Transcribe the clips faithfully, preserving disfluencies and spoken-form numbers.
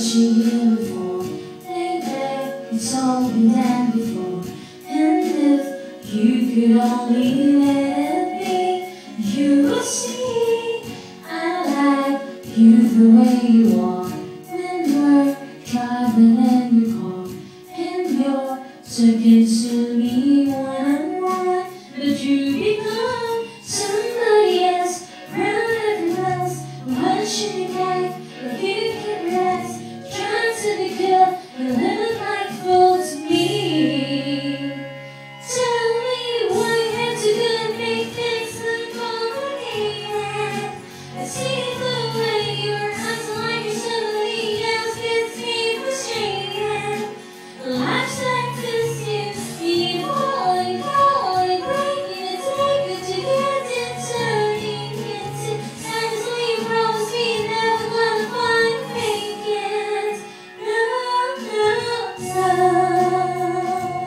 you here before? Baby, it's all been done before. And if you could only let me, you would see I like you the way you are. When we're driving in your car and you're talking to me one-on-one, but you become somebody else, around everyone else, watching you back like you can relax, trying to be good and live like fool to me. Tell me why you have to go and make things look complicated. I see the way you're acting like you're somebody else gets me frustrated. Life's like this, you keep falling, falling, breaking it, take it to get it, turning into times when you promised me never gonna find fake it. No, no,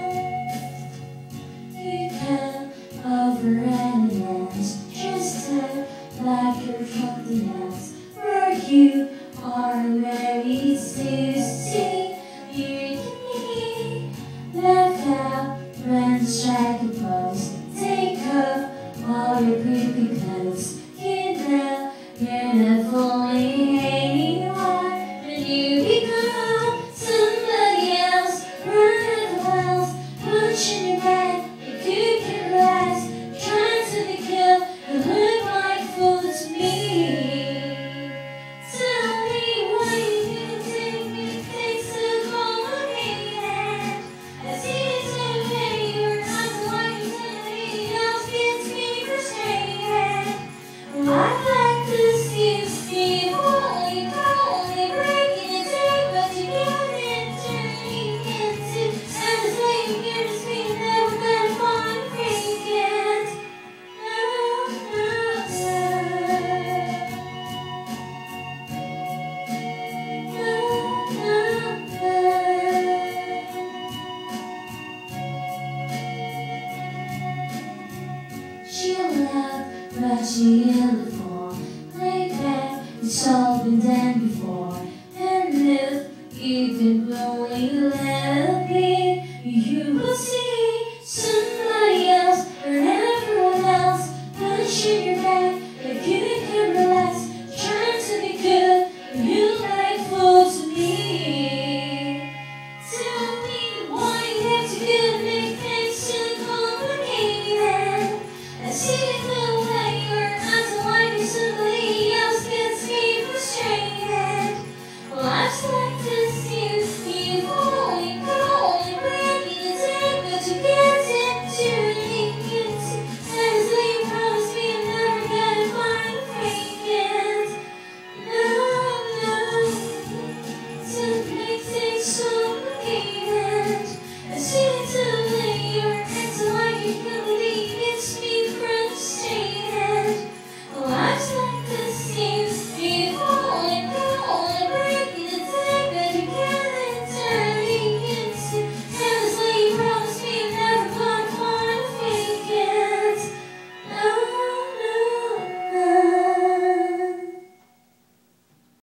no. You can't over anyone else, just act like you're something else. For you are very easy. You can be left out when strike a pose. Take off all your creepy clothes. You know you're not fooling anyone, but you become somebody else, running the wells, pushing your back like you can relax, trying to be cool and look like fool to me. Tell me why you didn't make things so complicated. I see it's okay, you're acting like you're somebody else gets me frustrated. Life like this, you keep falling, falling, breaking it, take what you get and turning into endless waiting here to speak, never gonna find fake it. No, no, she'll laugh, but she in the fall. Lay back, it's all been done before. And if you could only let me, you would see somebody else or everyone else, pushing your back like you can relax, trying to be good, and you like fool to me. Tell me why you have to go and make things so complicated. I see the way you're acting like you're somebody else gets me frustrated. Life's like this, you keep falling, falling, breaking it, take what you get and turning into endless when you promised me I'm never gonna find fake it. No, no, to make things so complicated.